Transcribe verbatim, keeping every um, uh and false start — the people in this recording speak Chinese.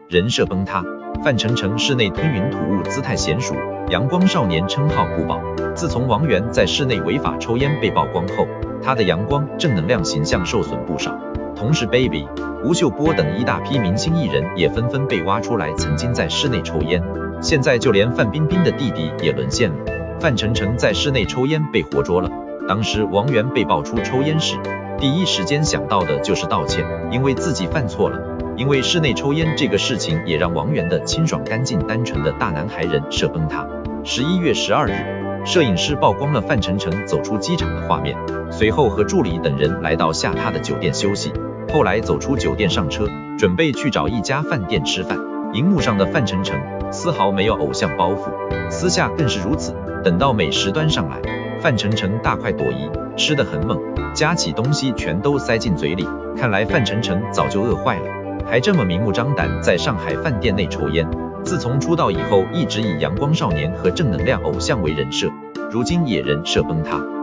人设崩塌。范丞丞室内吞云吐雾，姿态娴熟，阳光少年称号不保。自从王源在室内违法抽烟被曝光后，他的阳光正能量形象受损不少。同时 ，Baby、吴秀波等一大批明星艺人也纷纷被挖出来曾经在室内抽烟。现在就连范冰冰的弟弟也沦陷了。范丞丞在室内抽烟被活捉了。当时王源被爆出抽烟时，第一时间想到的就是道歉，因为自己犯错了。因为室内抽烟这个事情，也让王源的清爽干净单纯的大男孩人设崩塌。十一月十二日，摄影师曝光了范丞丞走出机场的画面，随后和助理等人来到下榻的酒店休息，后来走出酒店上车，准备去找一家饭店吃饭。荧幕上的范丞丞丝毫没有偶像包袱，私下更是如此。等到美食端上来，范丞丞大快朵颐，吃得很猛，夹起东西全都塞进嘴里。看来范丞丞早就饿坏了，还这么明目张胆在上海饭店内抽烟。自从出道以后，一直以阳光少年和正能量偶像为人设，如今也人设崩塌。